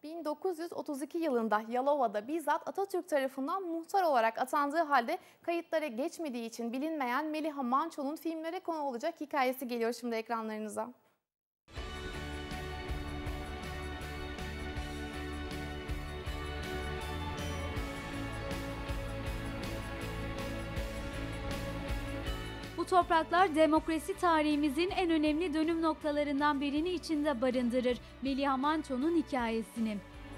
1932 yılında Yalova'da bizzat Atatürk tarafından muhtar olarak atandığı halde kayıtlara geçmediği için bilinmeyen Meliha Manço'nun filmlere konu olacak hikayesi geliyor şimdi ekranlarınıza. Bu topraklar demokrasi tarihimizin en önemli dönüm noktalarından birini içinde barındırır. Meliha Manço'nun hikayesini.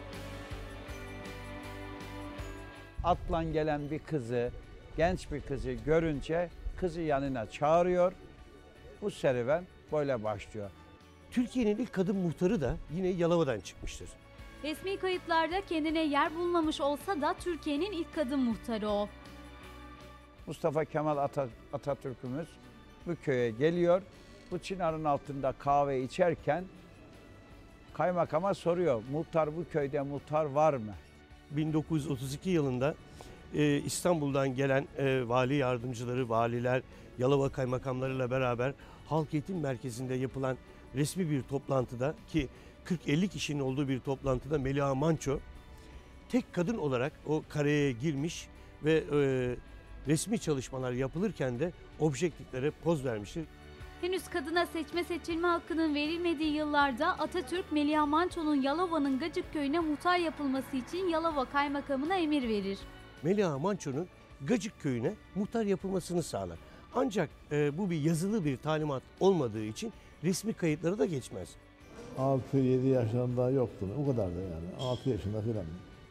Atla gelen bir kızı, genç bir kızı görünce kızı yanına çağırıyor. Bu serüven böyle başlıyor. Türkiye'nin ilk kadın muhtarı da yine Yalova'dan çıkmıştır. Resmi kayıtlarda kendine yer bulmamış olsa da Türkiye'nin ilk kadın muhtarı o. Mustafa Kemal Atatürk'ümüz bu köye geliyor. Bu çınarın altında kahve içerken kaymakama soruyor. Muhtar, bu köyde muhtar var mı? 1932 yılında İstanbul'dan gelen vali yardımcıları, valiler, Yalova kaymakamlarıyla beraber Halk Eğitim Merkezi'nde yapılan resmi bir toplantıda, ki 40-50 kişinin olduğu bir toplantıda Meliha Manço tek kadın olarak o kareye girmiş ve resmi çalışmalar yapılırken de objektiflere poz vermiştir. Henüz kadına seçme seçilme hakkının verilmediği yıllarda Atatürk, Meliha Manço'nun Yalova'nın Gacık köyüne muhtar yapılması için Yalova kaymakamına emir verir. Meliha Manço'nun Gacık köyüne muhtar yapılmasını sağlar. Ancak bu bir yazılı bir talimat olmadığı için resmi kayıtları da geçmez. 6-7 yaşlarında yoktu. O kadar da yani. 6 yaşında filan.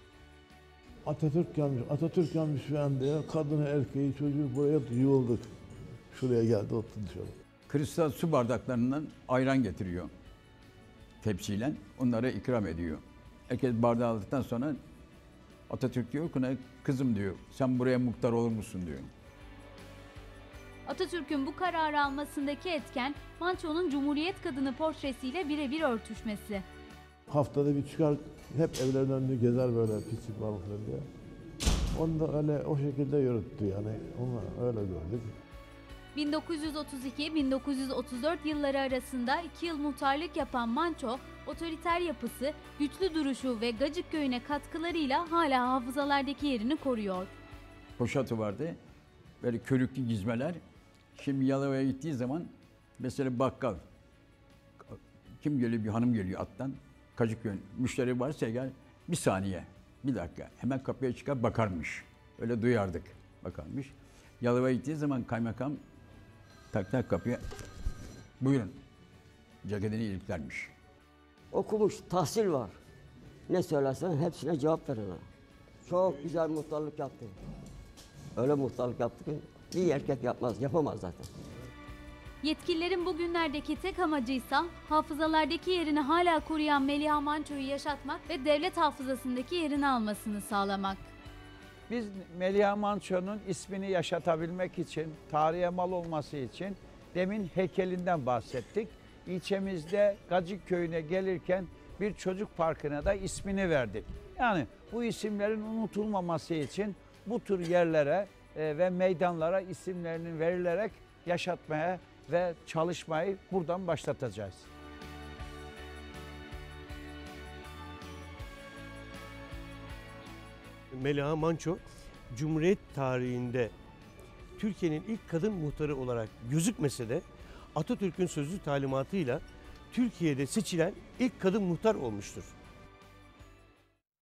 Atatürk gelmiş falan diye kadını, erkeği, çocuğu buraya yığıldık. Şuraya geldi, oturdu şöyle. Kristal su bardaklarından ayran getiriyor tepsiyle. Onlara ikram ediyor. Herkes bardağı aldıktan sonra Atatürk diyor ki kızım diyor, sen buraya muhtar olur musun diyor. Atatürk'ün bu kararı almasındaki etken Manço'nun Cumhuriyet kadını portresiyle birebir örtüşmesi. Haftada bir çıkar, hep evlerin önünü gezer böyle pislik balıkları diye. Onu da öyle o şekilde yürüttü yani. Onu öyle gördük. 1932-1934 yılları arasında 2 yıl muhtarlık yapan Manço, otoriter yapısı, güçlü duruşu ve Gacık köyüne katkılarıyla hala hafızalardaki yerini koruyor. Poşatı vardı, böyle körüklü gizmeler. Şimdi Yalova'ya gittiği zaman mesela bakkal, kim geliyor, bir hanım geliyor attan, Gacık köyü, müşteri varsa gel, bir saniye, bir dakika, hemen kapıya çıkar bakarmış. Öyle duyardık, bakarmış. Yalova'ya gittiği zaman kaymakam tak kapıya, buyurun, ceketini iliklermiş. Okumuş, tahsil var. Ne söylersen hepsine cevap verir. Çok güzel muhtarlık yaptı. Öyle muhtarlık yaptı ki bir erkek yapmaz, yapamaz zaten. Yetkililerin bugünlerdeki tek amacıysa hafızalardaki yerini hala koruyan Meliha Manço'yu yaşatmak ve devlet hafızasındaki yerini almasını sağlamak. Biz Meliha Manço'nun ismini yaşatabilmek için, tarihe mal olması için demin heykelinden bahsettik. İlçemizde Gacık köyüne gelirken bir çocuk parkına da ismini verdik. Yani bu isimlerin unutulmaması için bu tür yerlere ve meydanlara isimlerinin verilerek yaşatmaya ve çalışmayı buradan başlatacağız. Meliha Manço, Cumhuriyet tarihinde Türkiye'nin ilk kadın muhtarı olarak gözükmese de Atatürk'ün sözlü talimatıyla Türkiye'de seçilen ilk kadın muhtar olmuştur.